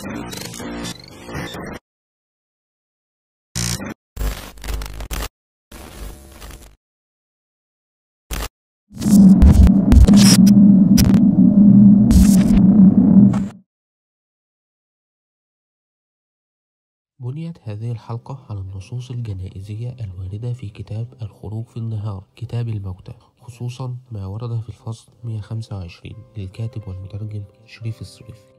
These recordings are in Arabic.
بنيت هذه الحلقة على النصوص الجنائزية الواردة في كتاب الخروج في النهار كتاب الموتى، خصوصا ما ورد في الفصل 125 للكاتب والمترجم شريف الصريفي.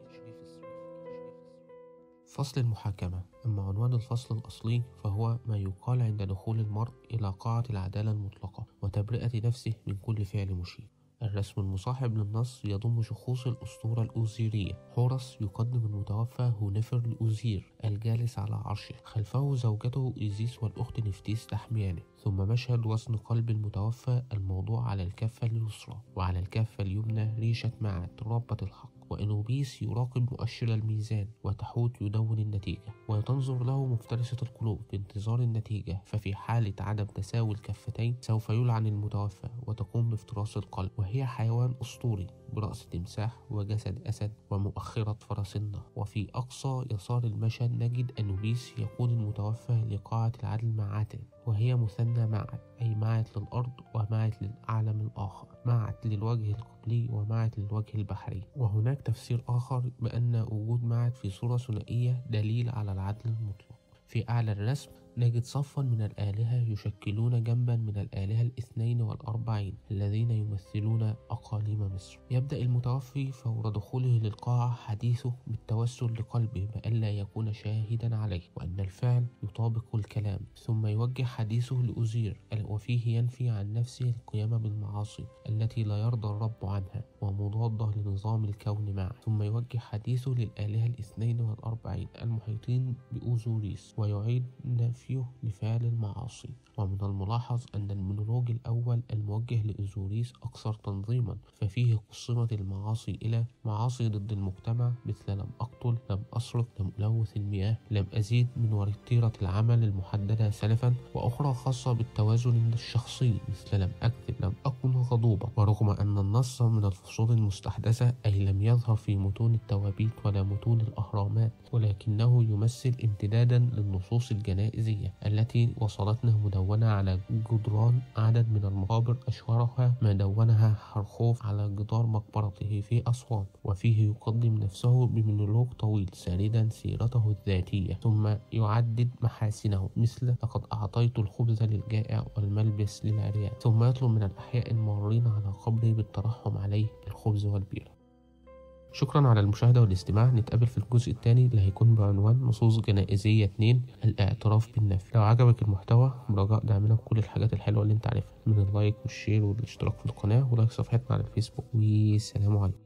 فصل المحاكمة. أما عنوان الفصل الأصلي فهو ما يقال عند دخول المرء إلى قاعة العدالة المطلقة وتبرئة نفسه من كل فعل مشين. الرسم المصاحب للنص يضم شخوص الأسطورة الأوزيرية. حورس يقدم المتوفى هونفر لأوزير الجالس على عرشه، خلفه زوجته إيزيس والأخت نفتيس تحميانه، ثم مشهد وزن قلب المتوفى الموضوع على الكفة اليسرى، وعلى الكفة اليمنى ريشة معد ربة الحق، وإنوبيس يراقب مؤشر الميزان، وتحوت يدون النتيجة، وتنظر له مفترسة القلوب بانتظار النتيجة. ففي حالة عدم تساوي الكفتين سوف يلعن المتوفى وتقوم بافتراس القلب، وهي حيوان أسطوري برأس تمساح وجسد أسد ومؤخرة فرس النهر. وفي أقصى يسار المشهد نجد أنوبيس يقود المتوفى لقاعة العدل مع عاتل، وهي مثنى معد، أي معد للأرض ومعد للأعلى من الآخر، معد للوجه القبلي ومعد للوجه البحري. وهناك تفسير آخر بأن وجود معد في صورة ثنائية دليل على العدل المطلق. في أعلى الرسم نجد صفا من الآلهة يشكلون جنبا من الآلهة الاثنين والأربعين الذين يمثلون أقاليم مصر. يبدأ المتوفي فور دخوله للقاعة حديثه بالتوسل لقلبه بألا يكون شاهدا عليه، وأن الفعل يطابق الكلام، ثم يوجه حديثه لأوزير وفيه ينفي عن نفسه القيام بالمعاصي التي لا يرضى الرب عنها ومضادة لنظام الكون معه، ثم يوجه حديثه للآلهة الاثنين والأربعين المحيطين بأوزوريس ويعيد نفيه لفعل المعاصي. ومن الملاحظ أن المونولوج الأول الموجه لأوزوريس أكثر تنظيما، ففيه قسمت المعاصي إلى معاصي ضد المجتمع مثل لم أقتل، لم أسرق، لم ألوث المياه، لم أزيد من وتيرة العمل المحددة سلفا، وأخرى خاصة بالتوازن الشخصي مثل لم أكذب، لم أكن غضوبا. ورغم أن النص من الفصول المستحدثة أي لم يظهر في متون التوابيت ولا متون الأهرامات، ولكنه يمثل امتدادا للنصوص الجنائزية التي وصلتنا مدونة على جدران عدد من المقابر، أشهرها ما دونها حرخوف على جدار مقبرته في أسوان، وفيه يقدم نفسه بمونولوج طويل ساردا سيرته الذاتية، ثم يعدد محاسنه مثل لقد أعطيت الخبز للجائع والملبس للعريان، ثم يطلب من الأحياء المارين على قبره بالترحم عليه بالخبز والبيرة. شكرا على المشاهدة والاستماع. نتقابل في الجزء الثاني اللي هيكون بعنوان نصوص جنائزية 2 الاعتراف بالنفي. لو عجبك المحتوى برجاء دعمنا بكل الحاجات الحلوة اللي انت عارفها من اللايك والشير والاشتراك في القناة ولايك صفحتنا على الفيسبوك، والسلام عليكم.